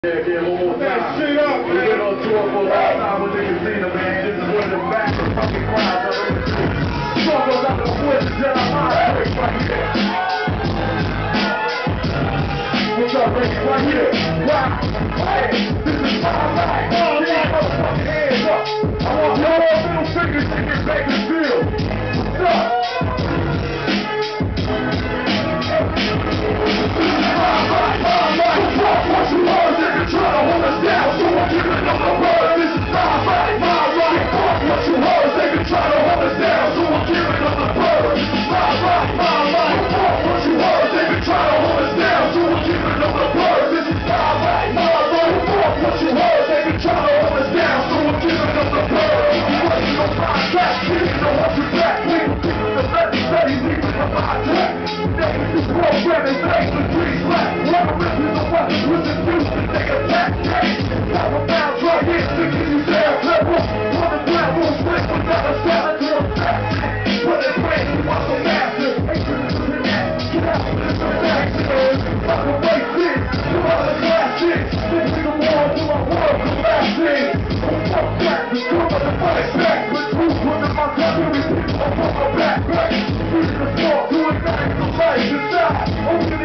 Yeah, one more time. We've been on tour for a long time with the casino, man. This is one of the back of fucking crowds I've ever seen. Song goes out to the boys and Jedi Mind Break right here. What's up, Rick? Right here. Wow. Hey, this is my life. Get your motherfucking hands up. I want your middle fingers to get back in the field. What's up? What you heard, nigga, try to hold us down, so I'm giving up the word. This is my right. What you heard, nigga, try to hold us down, so I'm giving up the word. This is my right. What you heard, nigga, try to hold us down, so I'm giving up the word. This is my right. What you heard, nigga, try to hold us down, so I'm giving up the word. You wasn't on my track, didn't know what you back. We were keeping the very steady, leaving the my track. Niggas, this program is made for three black. Never listen to what was induced to take a back case. Now I'm down, try it, thinking you damn clever. On the ground, we'll split without a salad to a back. Put it brand new, I'm a master. Ain't gonna do that. Get out, this is action. Fuck a racist, you are the classes. This is the war to my world collapsing. Fuck that, the two of the fight back. But truth within my country, people are from my back. Using the sport to ignite the light inside. Only